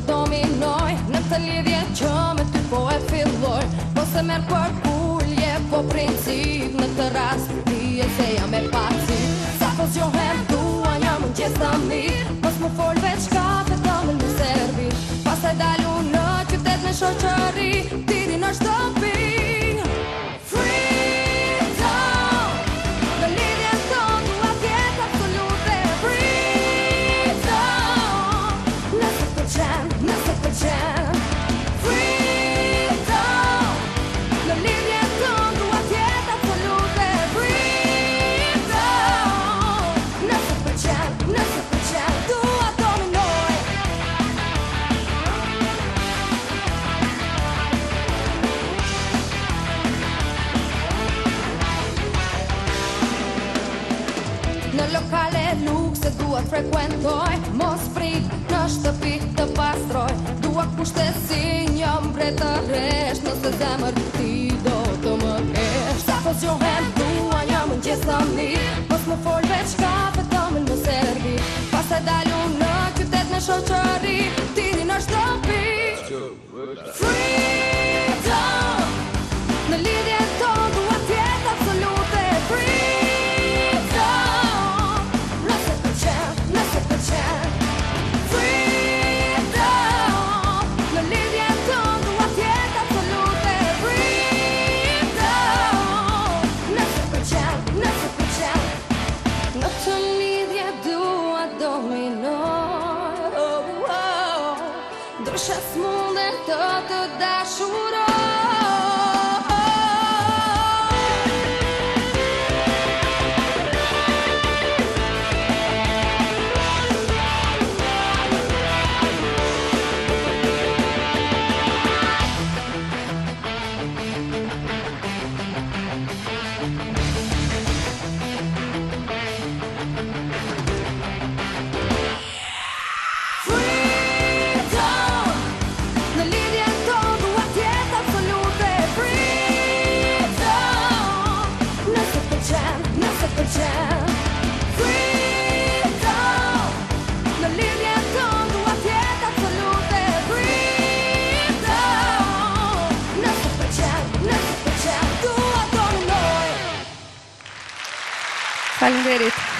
dominoj në të lidhje që me ty po e filloj. Po se merë për pulje, po princip në të rast ti e se jam e paci. Sa po zgjohem tua jam në gjesë të mirë, mos më fol veç kafe të me më servi. Pas e dalu në qytet me shoqëri, tiri në shtëpi. Në lokale lukse dua frekuentoj, mos prit në shtëpi të pastroj. Dua kushte si një mbretëresh, nëse zemër ti do të më kesh. Sa po zgjohem tua jam në gjesë të mirë, mos më fol veç kafe të me më servi. Pas e dalu në qytet me shoqëri, tiri në shtëpi. Freedom, në lidhje ton dua tjetë absolute. Ndryshe s'mundet të dashuroj. Faleminderit.